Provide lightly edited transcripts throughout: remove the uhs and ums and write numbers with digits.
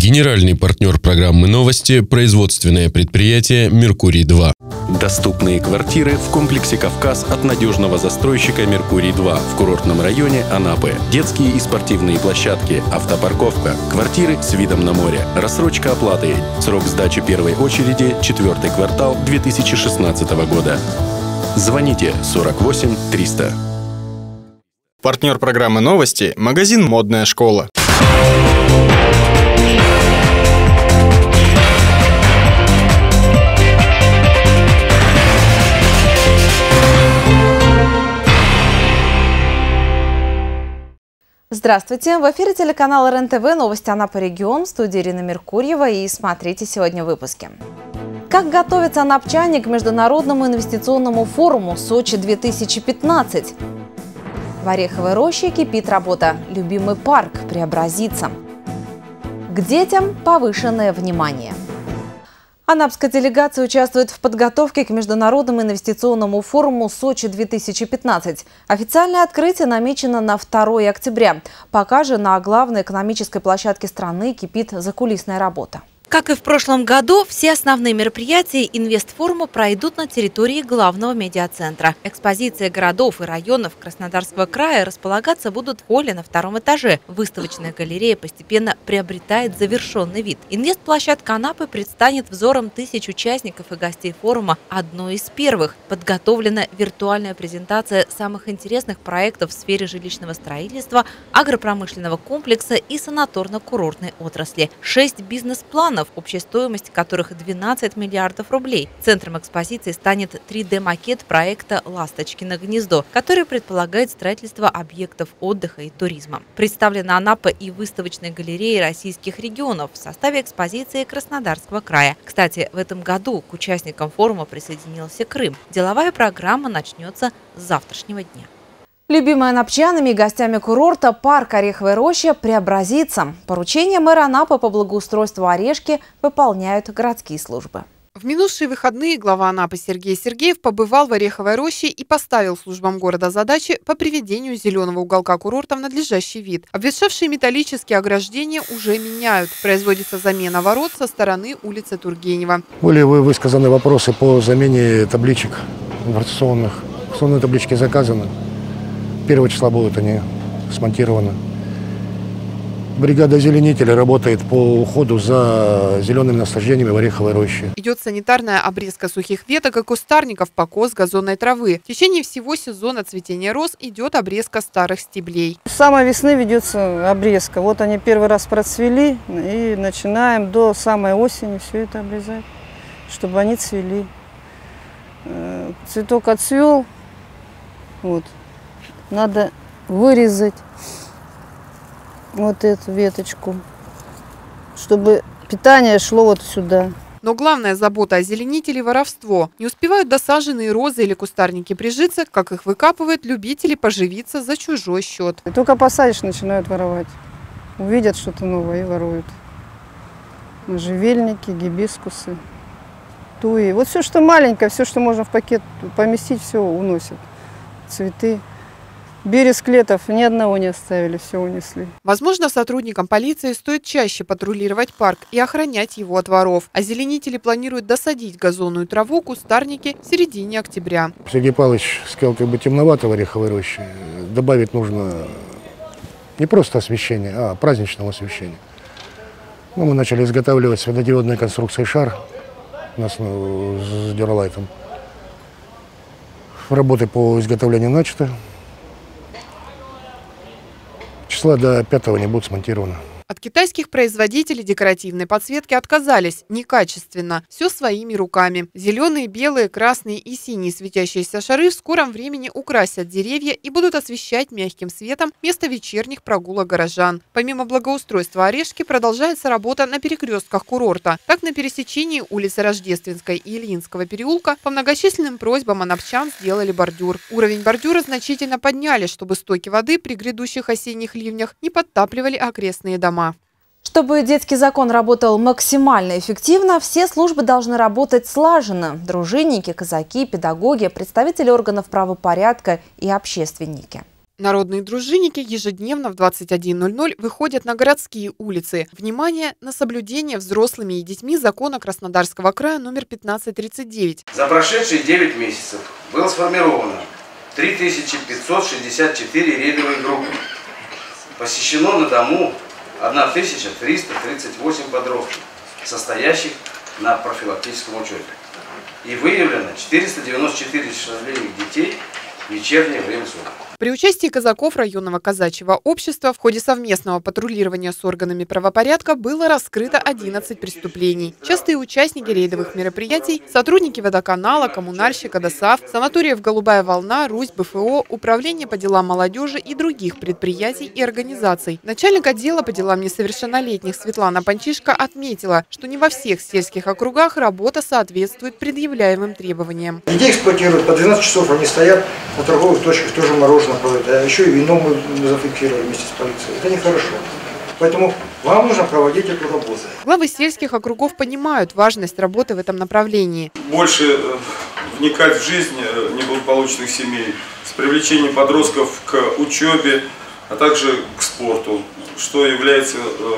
Генеральный партнер программы «Новости» – производственное предприятие «Меркурий-2». Доступные квартиры в комплексе «Кавказ» от надежного застройщика «Меркурий-2» в курортном районе Анапы. Детские и спортивные площадки, автопарковка, квартиры с видом на море, рассрочка оплаты. Срок сдачи первой очереди – 4-й квартал 2016 года. Звоните 48 300. Партнер программы «Новости» – магазин «Модная школа». Здравствуйте! В эфире телеканала РЕН-ТВ «Новости Анапы регион», в студии Ирина Меркурьева, и смотрите сегодня в выпуске. Как готовятся анапчане к Международному инвестиционному форуму «Сочи-2015». В Ореховой роще кипит работа. Любимый парк преобразится. К детям повышенное внимание. Анапская делегация участвует в подготовке к Международному инвестиционному форуму «Сочи-2015». Официальное открытие намечено на 2 октября. Пока же на главной экономической площадке страны кипит закулисная работа. Как и в прошлом году, все основные мероприятия инвестфорума пройдут на территории главного медиацентра. Экспозиции городов и районов Краснодарского края располагаться будут в холле на 2-м этаже. Выставочная галерея постепенно приобретает завершенный вид. Инвестплощадка Анапы предстанет взором тысяч участников и гостей форума одной из первых. Подготовлена виртуальная презентация самых интересных проектов в сфере жилищного строительства, агропромышленного комплекса и санаторно-курортной отрасли. 6 бизнес-планов, общая стоимость которых 12 миллиардов рублей. Центром экспозиции станет 3D-макет проекта «Ласточкино гнездо», который предполагает строительство объектов отдыха и туризма. Представлена Анапа и выставочной галереей российских регионов в составе экспозиции Краснодарского края. Кстати, в этом году к участникам форума присоединился Крым. Деловая программа начнется с завтрашнего дня. Любимый анапчанами и гостями курорта парк Ореховой рощи преобразится. Поручение мэра Анапы по благоустройству Орешки выполняют городские службы. В минувшие выходные глава Анапы Сергей Сергеев побывал в Ореховой роще и поставил службам города задачи по приведению зеленого уголка курорта в надлежащий вид. Обветшавшие металлические ограждения уже меняют. Производится замена ворот со стороны улицы Тургенева. Были высказаны вопросы по замене табличек информационных. Информационные таблички заказаны. 1 числа будут они смонтированы. Бригада озеленителя работает по уходу за зелеными насаждениями в Ореховой роще. Идет санитарная обрезка сухих веток и кустарников, покос газонной травы. В течение всего сезона цветения роз идет обрезка старых стеблей. С самой весны ведется обрезка. Вот они первый раз процвели, и начинаем до самой осени все это обрезать, чтобы они цвели. Цветок отцвел, вот. Надо вырезать вот эту веточку, чтобы питание шло вот сюда. Но главная забота озеленителей – воровство. Не успевают досаженные розы или кустарники прижиться, как их выкапывают любители поживиться за чужой счет. И только посадишь, начинают воровать. Увидят что-то новое и воруют. Можжевельники, гибискусы, туи. Вот все, что маленькое, все, что можно в пакет поместить, все уносят. Цветы. Бересклетов ни одного не оставили, все унесли. Возможно, сотрудникам полиции стоит чаще патрулировать парк и охранять его от воров. Озеленители планируют досадить газонную траву, кустарники в середине октября. Сергей Павлович сказал, как бы темновато в Ореховой роще. Добавить нужно не просто освещение, а праздничного освещения. Ну, мы начали изготавливать светодиодные конструкции шар у нас с Дюралайтом. Работы по изготовлению начаты. Числа до 5-го не будут смонтированы. От китайских производителей декоративной подсветки отказались. Некачественно. Все своими руками. Зеленые, белые, красные и синие светящиеся шары в скором времени украсят деревья и будут освещать мягким светом место вечерних прогулок горожан. Помимо благоустройства Орешки продолжается работа на перекрестках курорта. Так, на пересечении улицы Рождественской и Ильинского переулка по многочисленным просьбам анапчан сделали бордюр. Уровень бордюра значительно подняли, чтобы стоки воды при грядущих осенних ливнях не подтапливали окрестные дома. Чтобы детский закон работал максимально эффективно, все службы должны работать слаженно. Дружинники, казаки, педагоги, представители органов правопорядка и общественники. Народные дружинники ежедневно в 21:00 выходят на городские улицы. Внимание на соблюдение взрослыми и детьми закона Краснодарского края номер 1539. За прошедшие 9 месяцев было сформировано 3564 рейдовые группы. Посещено на дому 1338 подростков, состоящих на профилактическом учете. И выявлено 494 несовершеннолетних детей в вечернее время суток. При участии казаков районного казачьего общества в ходе совместного патрулирования с органами правопорядка было раскрыто 11 преступлений. Частые участники рейдовых мероприятий – сотрудники водоканала, коммунальщика, ДОСАВ, санаториев «Голубая волна», «Русь», БФО, Управление по делам молодежи и других предприятий и организаций. Начальник отдела по делам несовершеннолетних Светлана Панчишко отметила, что не во всех сельских округах работа соответствует предъявляемым требованиям. Детей эксплуатируют, по 12 часов они стоят на торговых точках, тоже мороженое. А еще и вино мы зафиксировали вместе с полицией. Это нехорошо. Поэтому вам нужно проводить эту работу. Главы сельских округов понимают важность работы в этом направлении. Больше вникать в жизнь неблагополучных семей с привлечением подростков к учебе, а также к спорту, что является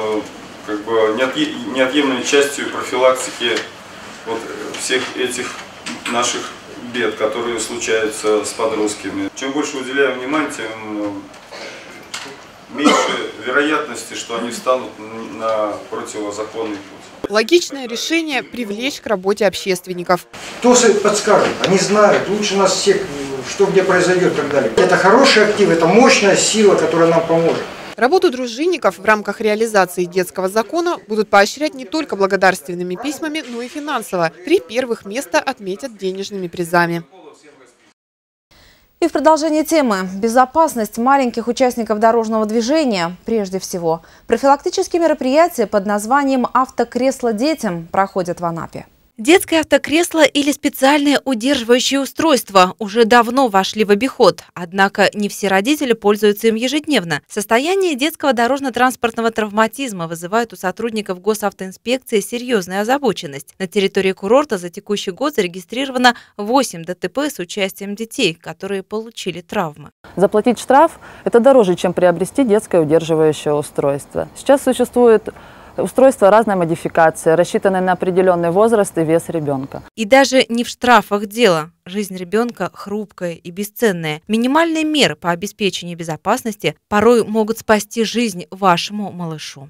неотъемлемой частью профилактики всех этих наших бед, которые случаются с подростками. Чем больше уделяем внимания, тем меньше вероятности, что они встанут на противозаконный путь. Логичное решение – привлечь к работе общественников. Кто подскажет? Они знают лучше нас всех, что где произойдет и так далее. Это хороший актив, это мощная сила, которая нам поможет. Работу дружинников в рамках реализации детского закона будут поощрять не только благодарственными письмами, но и финансово. 3 первых места отметят денежными призами. И в продолжение темы «Безопасность маленьких участников дорожного движения» прежде всего. Профилактические мероприятия под названием «Автокресло детям» проходят в Анапе. Детское автокресло или специальные удерживающие устройства уже давно вошли в обиход, однако не все родители пользуются им ежедневно. Состояние детского дорожно-транспортного травматизма вызывает у сотрудников госавтоинспекции серьезную озабоченность. На территории курорта за текущий год зарегистрировано 8 ДТП с участием детей, которые получили травмы. Заплатить штраф – это дороже, чем приобрести детское удерживающее устройство. Сейчас существует устройство разной модификации, рассчитанное на определенный возраст и вес ребенка. И даже не в штрафах дело. Жизнь ребенка хрупкая и бесценная. Минимальные меры по обеспечению безопасности порой могут спасти жизнь вашему малышу.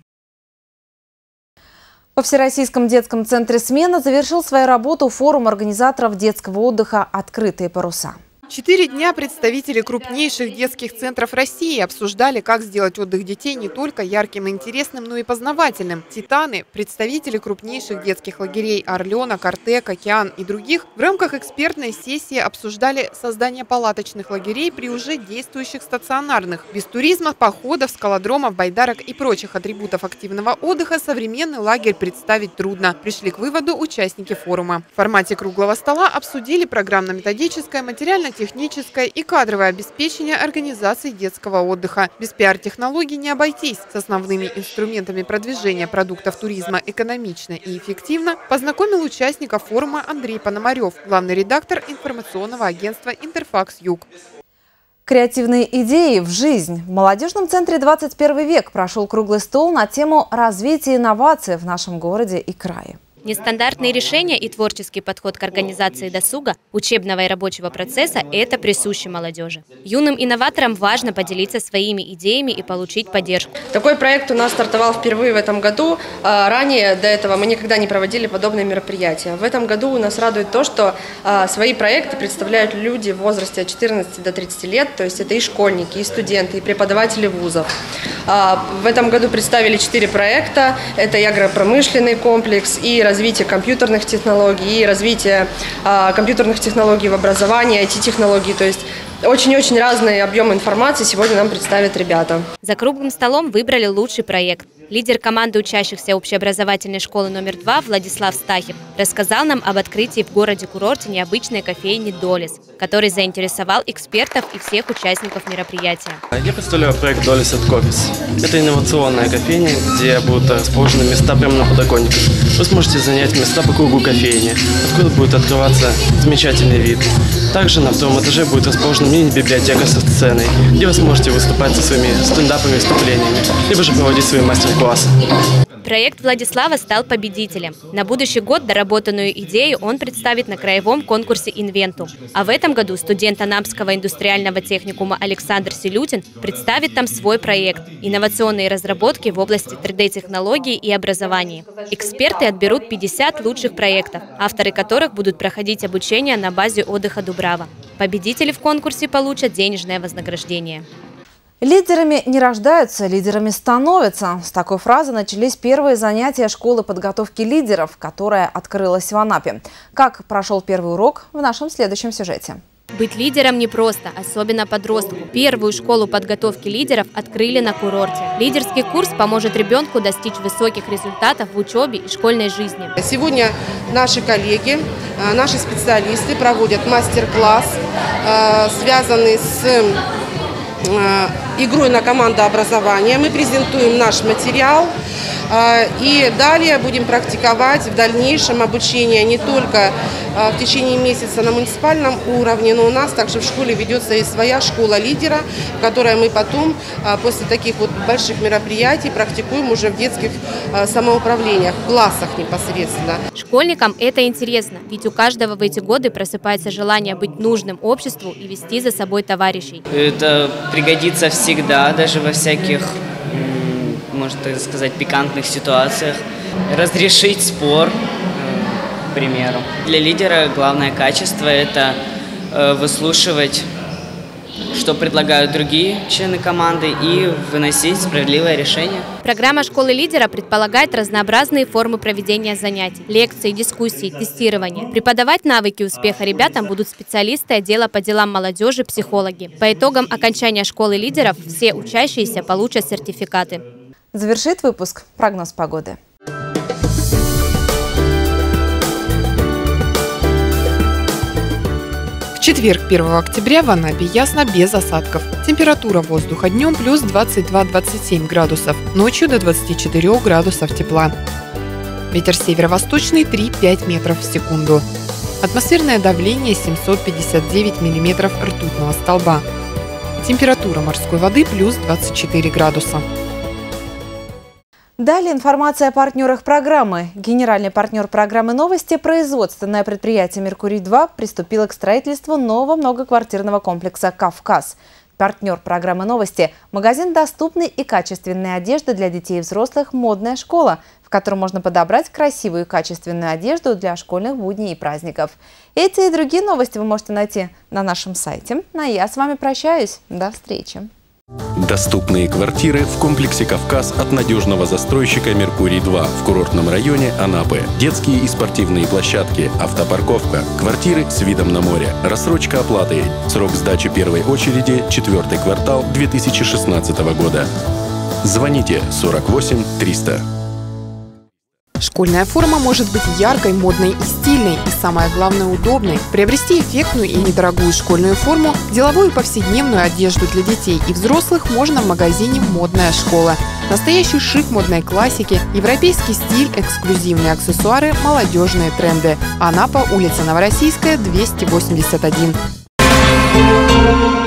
Во Всероссийском детском центре «Смена» завершил свою работу форум организаторов детского отдыха «Открытые паруса». 4 дня представители крупнейших детских центров России обсуждали, как сделать отдых детей не только ярким и интересным, но и познавательным. Титаны, представители крупнейших детских лагерей «Орленок», «Артек», «Океан» и других в рамках экспертной сессии обсуждали создание палаточных лагерей при уже действующих стационарных. Без туризма, походов, скалодромов, байдарок и прочих атрибутов активного отдыха современный лагерь представить трудно. Пришли к выводу участники форума. В формате круглого стола обсудили программно-методическое, материально-техническое и кадровое обеспечение организации детского отдыха. Без пиар-технологий не обойтись. С основными инструментами продвижения продуктов туризма экономично и эффективно познакомил участников форума Андрей Пономарев, главный редактор информационного агентства «Интерфакс-Юг». Креативные идеи в жизнь. В молодежном центре «21 век» прошел круглый стол на тему развития инноваций в нашем городе и крае. Нестандартные решения и творческий подход к организации досуга, учебного и рабочего процесса – это присуще молодежи. Юным инноваторам важно поделиться своими идеями и получить поддержку. Такой проект у нас стартовал впервые в этом году. Ранее до этого мы никогда не проводили подобные мероприятия. В этом году у нас радует то, что свои проекты представляют люди в возрасте от 14 до 30 лет, то есть это и школьники, и студенты, и преподаватели вузов. В этом году представили 4 проекта. Это и агропромышленный комплекс, и развитие компьютерных технологий, и развитие компьютерных технологий в образовании, IT-технологий. То есть очень-очень разные объемы информации сегодня нам представят ребята. За круглым столом выбрали лучший проект. Лидер команды учащихся общеобразовательной школы номер 2 Владислав Стахев рассказал нам об открытии в городе-курорте необычной кофейни «Долис», который заинтересовал экспертов и всех участников мероприятия. Я представляю проект «Долис at Coffees». Это инновационная кофейня, где будут расположены места прямо на подоконниках. Вы сможете занять места по кругу кофейни, откуда будет открываться замечательный вид. Также на втором этаже будет расположена мини-библиотека со сценой, где вы сможете выступать со своими стендапами, выступлениями, либо же проводить свои мастер-классы. Проект Владислава стал победителем. На будущий год доработанную идею он представит на краевом конкурсе «Инвентум». А в этом году студент Анапского индустриального техникума Александр Селютин представит там свой проект – инновационные разработки в области 3D-технологий и образования. Эксперты отберут 50 лучших проектов, авторы которых будут проходить обучение на базе отдыха «Дубрава». Победители в конкурсе получат денежное вознаграждение. Лидерами не рождаются, лидерами становятся. С такой фразы начались первые занятия школы подготовки лидеров, которая открылась в Анапе. Как прошел первый урок, в нашем следующем сюжете. Быть лидером непросто, особенно подростку. Первую школу подготовки лидеров открыли на курорте. Лидерский курс поможет ребенку достичь высоких результатов в учебе и школьной жизни. Сегодня наши коллеги, наши специалисты проводят мастер-класс, связанный с игрой на командообразование. Мы презентуем наш материал и далее будем практиковать в дальнейшем обучение не только в течение месяца на муниципальном уровне, но у нас также в школе ведется и своя школа лидера, которую мы потом после таких вот больших мероприятий практикуем уже в детских самоуправлениях, в классах непосредственно. Школьникам это интересно, ведь у каждого в эти годы просыпается желание быть нужным обществу и вести за собой товарищей. Это пригодится всегда, даже во всяких, можно так сказать, пикантных ситуациях. Разрешить спор, к примеру. Для лидера главное качество – это выслушивать, что предлагают другие члены команды, и выносить справедливое решение. Программа школы лидера предполагает разнообразные формы проведения занятий, лекции, дискуссий, тестирования. Преподавать навыки успеха ребятам будут специалисты отдела по делам молодежи, психологи. По итогам окончания школы лидеров все учащиеся получат сертификаты. Завершит выпуск прогноз погоды. В четверг, 1 октября, в Анапе ясно, без осадков. Температура воздуха днем плюс 22-27 градусов, ночью до 24 градусов тепла. Ветер северо-восточный 3-5 метров в секунду. Атмосферное давление 759 миллиметров ртутного столба. Температура морской воды плюс 24 градуса. Далее информация о партнерах программы. Генеральный партнер программы «Новости» производственное предприятие «Меркурий-2» приступило к строительству нового многоквартирного комплекса «Кавказ». Партнер программы «Новости» – магазин доступной и качественной одежды для детей и взрослых «Модная школа», в котором можно подобрать красивую и качественную одежду для школьных будней и праздников. Эти и другие новости вы можете найти на нашем сайте. А я с вами прощаюсь. До встречи. Доступные квартиры в комплексе «Кавказ» от надежного застройщика «Меркурий-2» в курортном районе Анапы. Детские и спортивные площадки, автопарковка, квартиры с видом на море, рассрочка оплаты. Срок сдачи первой очереди – 4-й квартал 2016 года. Звоните 48 300. Школьная форма может быть яркой, модной и стильной, и самое главное – удобной. Приобрести эффектную и недорогую школьную форму, деловую и повседневную одежду для детей и взрослых можно в магазине «Модная школа». Настоящий шик модной классики, европейский стиль, эксклюзивные аксессуары, молодежные тренды. Анапа, улица Новороссийская, 281.